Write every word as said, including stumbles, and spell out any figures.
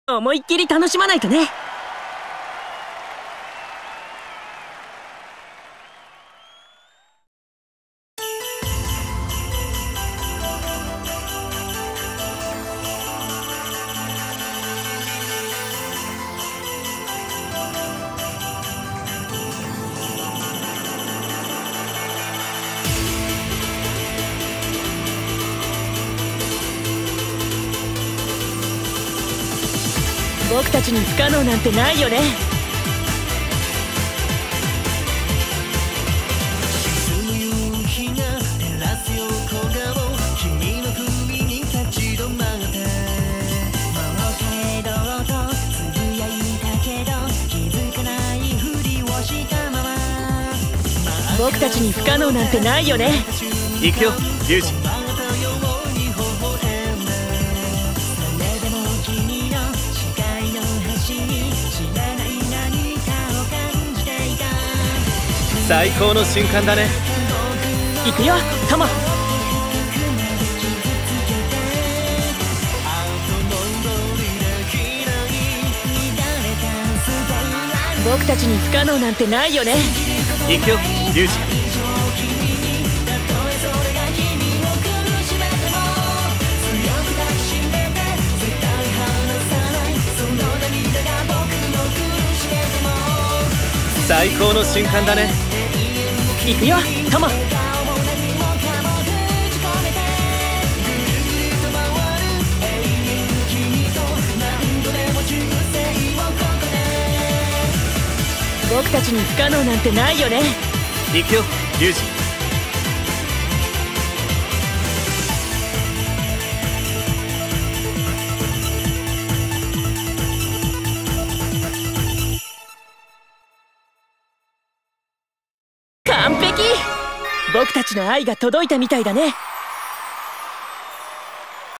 思いっきり楽しまないとね。僕たちに不可能なんてないよね。僕たちに不可能なんてないよね。 行くよリュウジ。最高の瞬間だね。 行くよトモ。僕たちに不可能なんてないよね。 行くよリュウジ。最高の瞬間だね。 行くよトモ。僕たちに不可能なんてないよね。 行くよリュウジ。 完璧。僕たちの愛が届いたみたいだね。